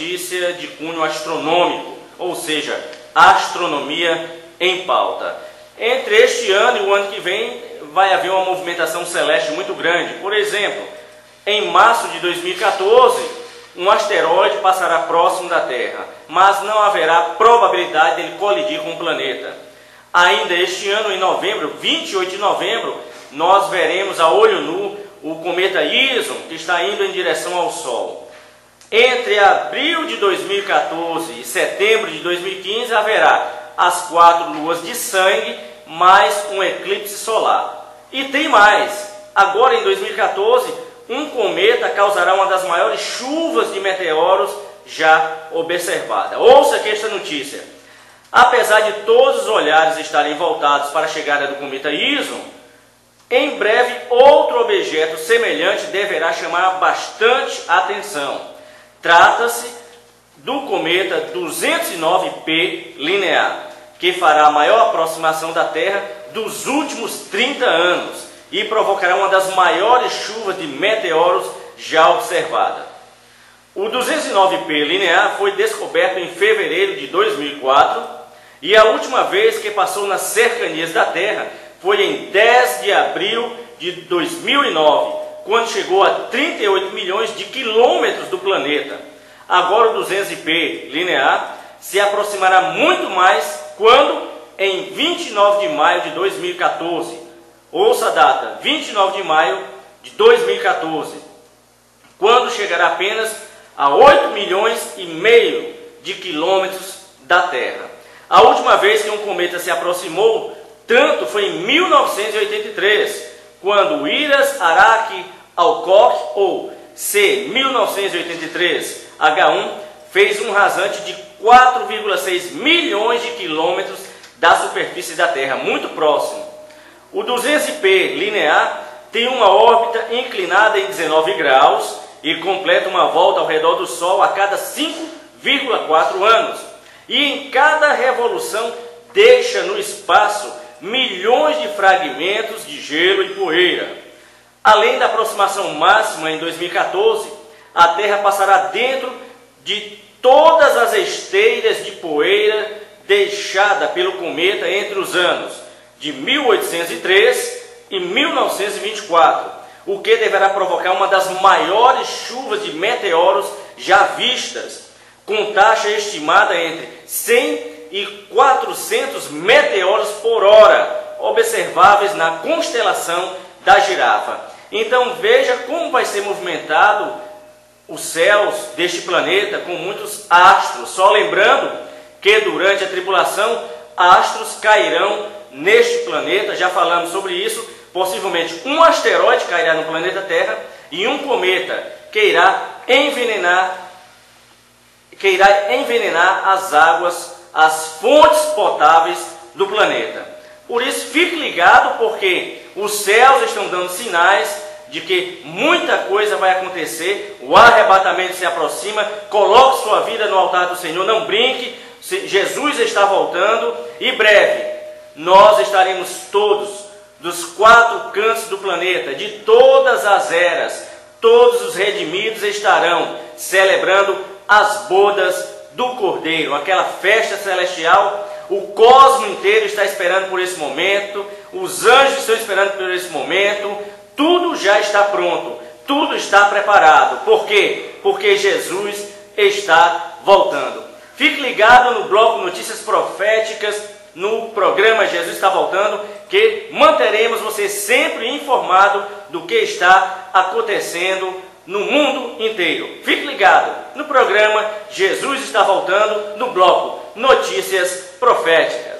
notícia de cunho astronômico, ou seja, astronomia em pauta. Entre este ano e o ano que vem vai haver uma movimentação celeste muito grande. Por exemplo, em março de 2014, um asteroide passará próximo da Terra, mas não haverá probabilidade dele colidir com o planeta. Ainda este ano, em novembro, 28 de novembro, nós veremos a olho nu o cometa Ison, que está indo em direção ao Sol. Entre abril de 2014 e setembro de 2015 haverá as 4 luas de sangue, mais um eclipse solar. E tem mais, agora em 2014, um cometa causará uma das maiores chuvas de meteoros já observada. Ouça aqui esta notícia. Apesar de todos os olhares estarem voltados para a chegada do cometa Ison, em breve outro objeto semelhante deverá chamar bastante atenção. Trata-se do cometa 209P Linear, que fará a maior aproximação da Terra dos últimos 30 anos e provocará uma das maiores chuvas de meteoros já observada. O 209P Linear foi descoberto em fevereiro de 2004 e a última vez que passou nas cercanias da Terra foi em 10 de abril de 2009, quando chegou a 38 milhões de quilômetros do planeta. Agora o 200P Linear se aproximará muito mais quando, em 29 de maio de 2014, ouça a data, 29 de maio de 2014, quando chegará apenas a 8 milhões e meio de quilômetros da Terra. A última vez que um cometa se aproximou tanto foi em 1983, quando o Iras-Araki-Alcock, ou C-1983-H1, fez um rasante de 4,6 milhões de quilômetros da superfície da Terra, muito próximo. O 200P Linear tem uma órbita inclinada em 19 graus e completa uma volta ao redor do Sol a cada 5,4 anos. E em cada revolução deixa no espaço milhões de fragmentos de gelo e poeira. Além da aproximação máxima em 2014, a Terra passará dentro de todas as esteiras de poeira deixada pelo cometa entre os anos de 1803 e 1924, o que deverá provocar uma das maiores chuvas de meteoros já vistas, com taxa estimada entre 100 e 400 meteoros por hora, observáveis na constelação da Girafa. Então veja como vai ser movimentado os céus deste planeta com muitos astros. Só lembrando que durante a tribulação, astros cairão neste planeta. Já falamos sobre isso. Possivelmente um asteroide cairá no planeta Terra e um cometa que irá envenenar as águas, as fontes potáveis do planeta. Por isso, fique ligado, porque os céus estão dando sinais de que muita coisa vai acontecer. O arrebatamento se aproxima. Coloque sua vida no altar do Senhor, não brinque. Jesus está voltando e breve nós estaremos todos dos 4 cantos do planeta, de todas as eras, todos os redimidos estarão celebrando as bodas do Cordeiro, aquela festa celestial. O cosmo inteiro está esperando por esse momento, os anjos estão esperando por esse momento, tudo já está pronto, tudo está preparado. Por quê? Porque Jesus está voltando. Fique ligado no bloco Notícias Proféticas, no programa Jesus está voltando, que manteremos você sempre informado do que está acontecendo no mundo inteiro. Fique ligado no programa Jesus está voltando, no bloco Notícias Proféticas.